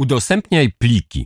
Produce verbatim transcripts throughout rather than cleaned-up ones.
Udostępniaj pliki.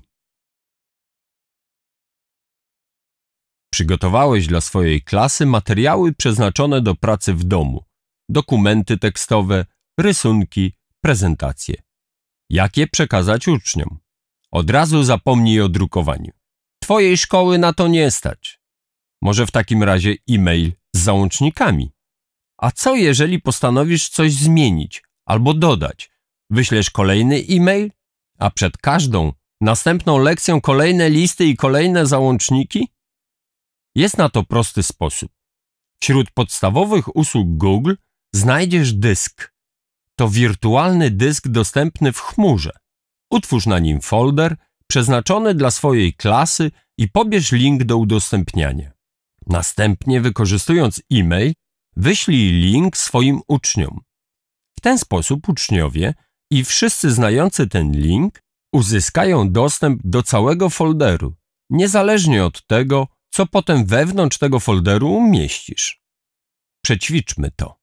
Przygotowałeś dla swojej klasy materiały przeznaczone do pracy w domu, dokumenty tekstowe, rysunki, prezentacje. Jak je przekazać uczniom? Od razu zapomnij o drukowaniu. Twojej szkoły na to nie stać. Może w takim razie e-mail z załącznikami. A co jeżeli postanowisz coś zmienić albo dodać? Wyślesz kolejny e-mail, a przed każdą następną lekcją kolejne listy i kolejne załączniki? Jest na to prosty sposób. Wśród podstawowych usług Google znajdziesz dysk. To wirtualny dysk dostępny w chmurze. Utwórz na nim folder przeznaczony dla swojej klasy i pobierz link do udostępniania. Następnie, wykorzystując e-mail, wyślij link swoim uczniom. W ten sposób uczniowie i wszyscy znający ten link uzyskają dostęp do całego folderu, niezależnie od tego, co potem wewnątrz tego folderu umieścisz. Przećwiczmy to.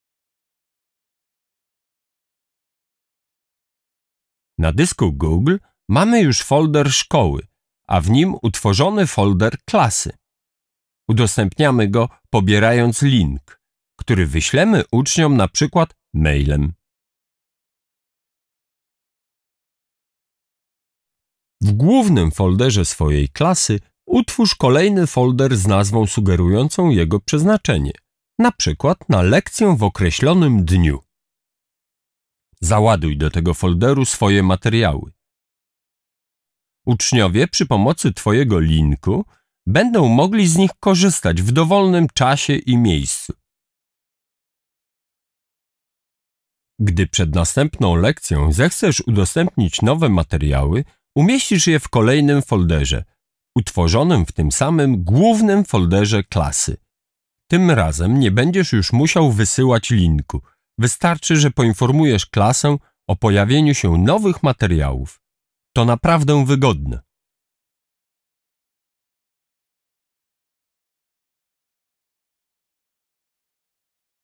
Na dysku Google mamy już folder szkoły, a w nim utworzony folder klasy. Udostępniamy go, pobierając link, który wyślemy uczniom na przykład mailem. W głównym folderze swojej klasy utwórz kolejny folder z nazwą sugerującą jego przeznaczenie, na przykład na lekcję w określonym dniu. Załaduj do tego folderu swoje materiały. Uczniowie przy pomocy Twojego linku będą mogli z nich korzystać w dowolnym czasie i miejscu. Gdy przed następną lekcją zechcesz udostępnić nowe materiały, umieścisz je w kolejnym folderze, utworzonym w tym samym głównym folderze klasy. Tym razem nie będziesz już musiał wysyłać linku. Wystarczy, że poinformujesz klasę o pojawieniu się nowych materiałów. To naprawdę wygodne.